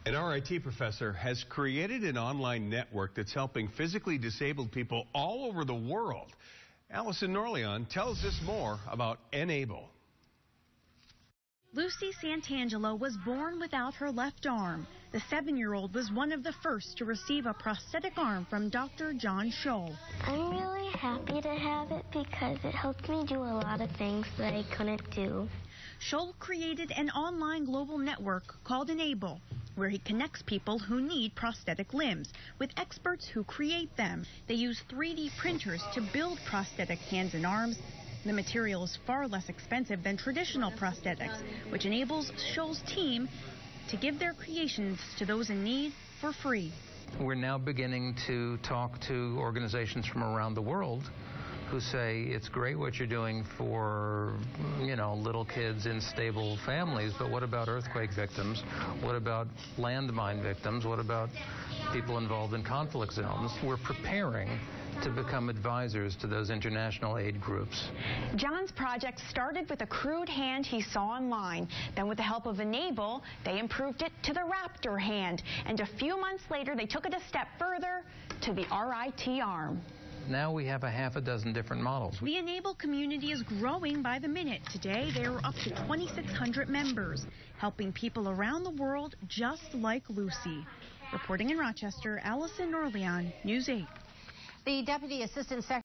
An RIT professor has created an online network that's helping physically disabled people all over the world. Allison Norleon tells us more about e-nable. Lusie Santangelo was born without her left arm. The 7-year-old was one of the first to receive a prosthetic arm from Dr. Jon Schull. I'm really happy to have it because it helped me do a lot of things that I couldn't do. Schull created an online global network called e-nable, where he connects people who need prosthetic limbs with experts who create them. They use 3D printers to build prosthetic hands and arms. The material is far less expensive than traditional prosthetics, which enables Schull's team to give their creations to those in need for free. We're now beginning to talk to organizations from around the world who say it's great what you're doing for, little kids in stable families, but what about earthquake victims? What about landmine victims? What about people involved in conflict zones? We're preparing to become advisors to those international aid groups. Jon's project started with a crude hand he saw online. Then with the help of e-nable, they improved it to the Raptor hand. And a few months later, they took it a step further to the RIT arm. Now we have a half a dozen different models. The e-nable community is growing by the minute. Today, there are up to 2,600 members, helping people around the world just like Lusie. Reporting in Rochester, Allison Norleon, News 8. The Deputy Assistant Secretary